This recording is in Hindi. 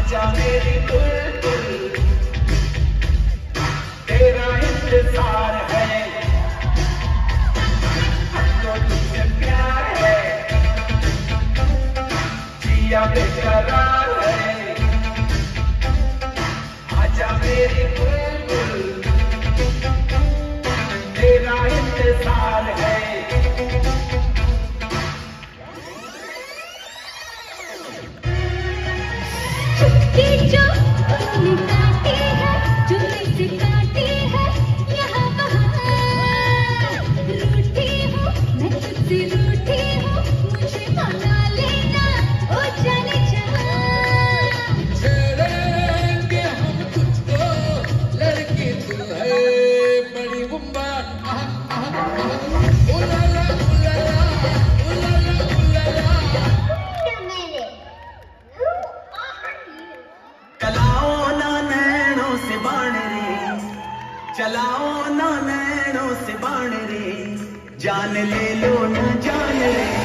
आजा मेरी बुलबुल, तेरा इंतजार है, हमको तुझसे प्यार है, जिया बेकरार है, आजा मेरी बुलबुल, तेरा इंतजार है। चुपके जो उंगली काटी है, जो इसे काटी है, यहाँ वहाँ रूठी हूँ, मैं तुझसे रूठी हूँ, मुझे मना लेना ओ जाने जहाँ। छेड़ेंगे हम तुझको, लड़की तू है बड़ी बुम्बा, उलाला उलाला उलाला उलाला। चलाओ ना नैनों से बाण रे, चलाओ ना नैनों से बाण रे, जान ले लो ना जान रे,